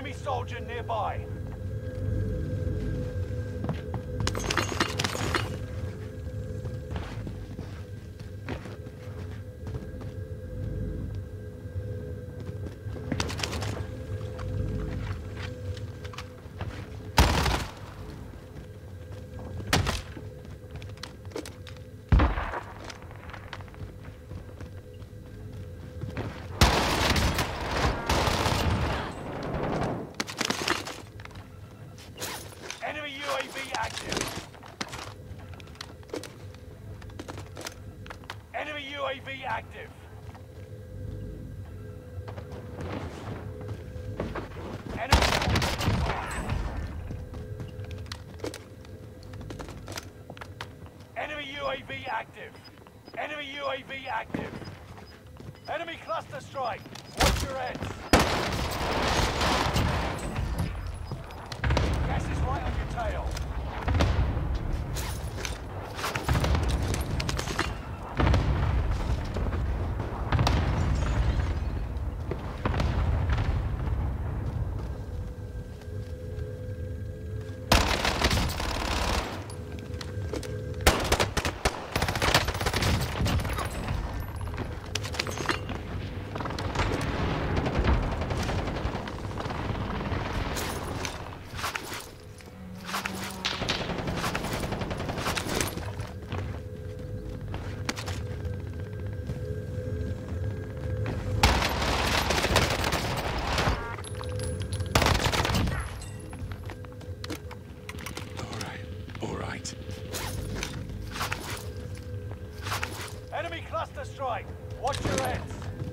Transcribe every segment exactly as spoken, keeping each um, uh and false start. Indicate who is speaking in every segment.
Speaker 1: Enemy soldier nearby. U A V active. Enemy U A V active. Enemy. Enemy U A V active. Enemy U A V active. Enemy cluster strike. Watch your heads. Gas is right on your tail. Enemy cluster strike. Watch your heads.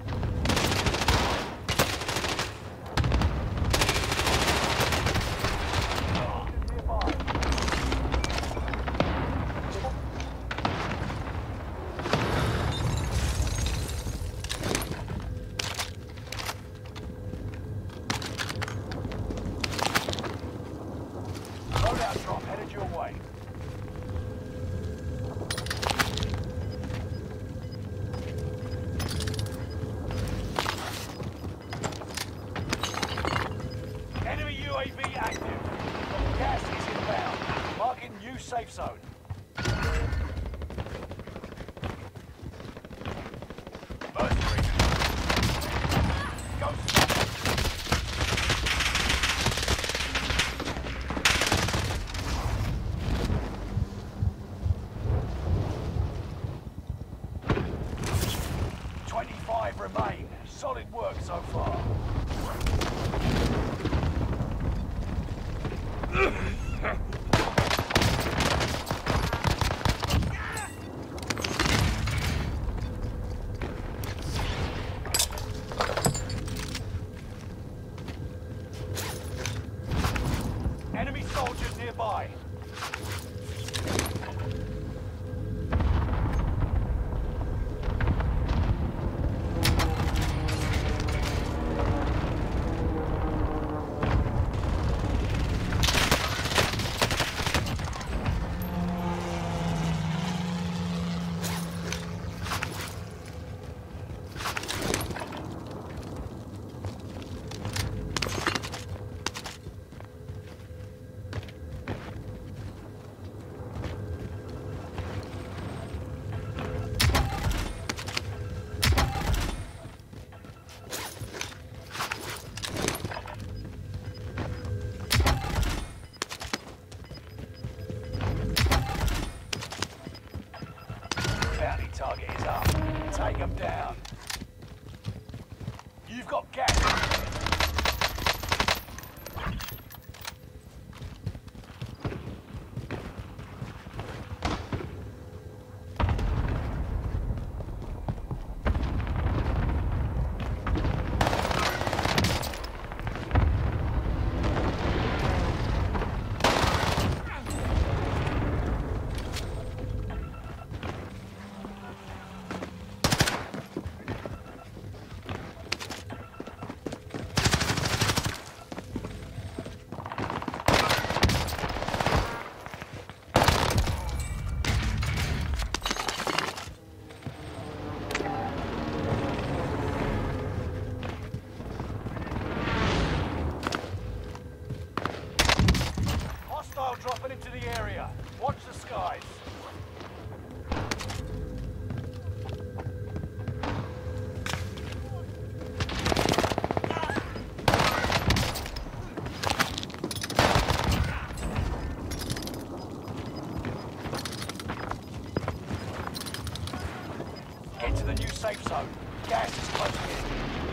Speaker 1: Loadout drop headed your way. U A V active. Gas is inbound. Marking new safe zone. Mercenary. Go. Twenty-five remain. Solid work so far. Enemy soldiers nearby. Bounty target is up. Take them down. You've got gas. Get to the new safe zone. Gas is closing in.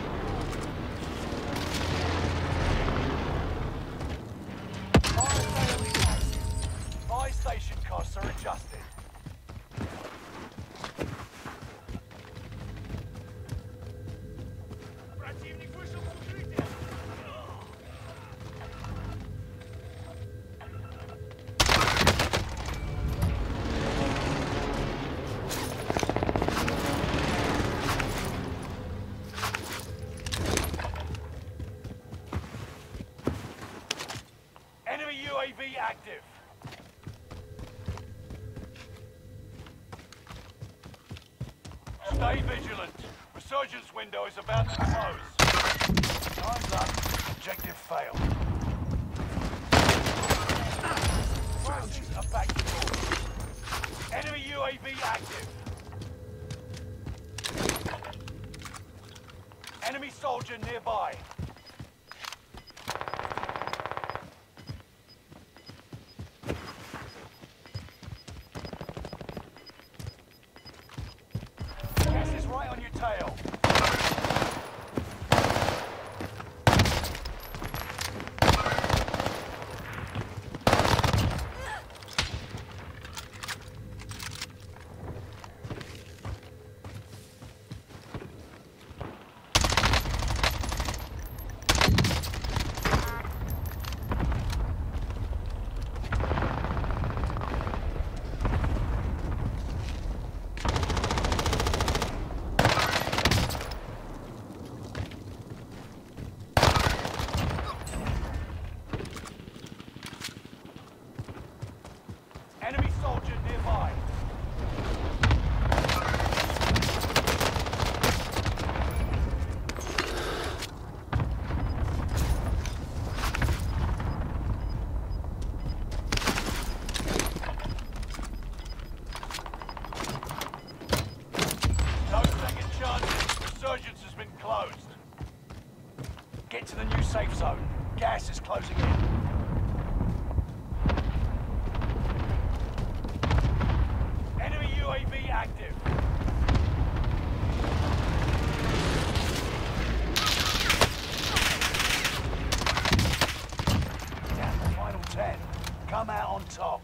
Speaker 1: Fire sale is active. Buy station costs are adjusted. U A V active. Stay vigilant. Resurgence window is about to close. Time's up. Objective failed. Forces are back to normal. Enemy U A V active. Enemy soldier nearby. Right on your tail. Enemy soldier nearby. No second chances. Resurgence has been closed. Get to the new safe zone. Gas is closing in. U A V active. Down to final ten. Come out on top.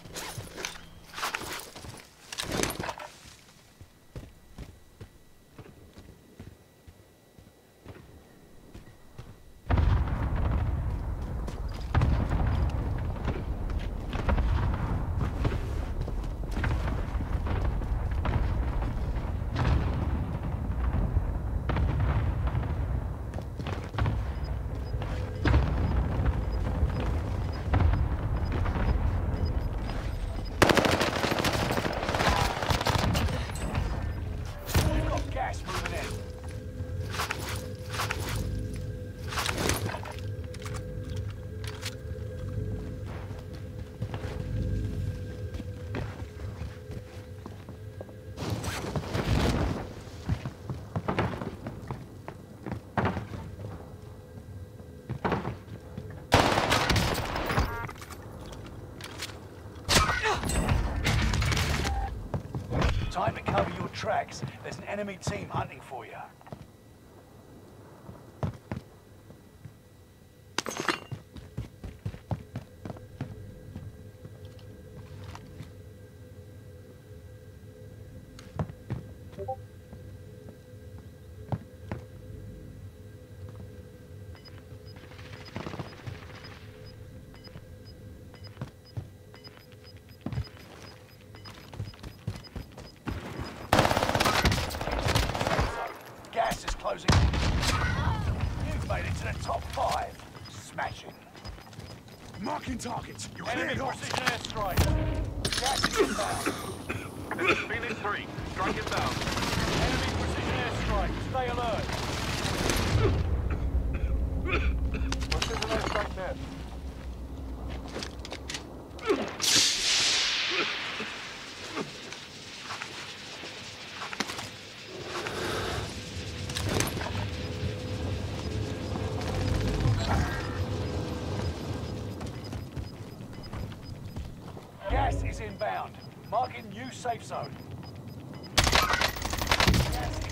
Speaker 1: Time to cover your tracks. There's an enemy team hunting for you. Gas is closing in. You've made it to the top five. Smashing.
Speaker 2: Marking targets. You're
Speaker 1: Enemy
Speaker 2: cleared off.
Speaker 1: precision airstrike. Gas is inbound.
Speaker 3: Phoenix three, strike inbound.
Speaker 1: Enemy precision airstrike. Stay alert. Precision airstrike net. Gas is inbound. Marking new safe zone. Gas is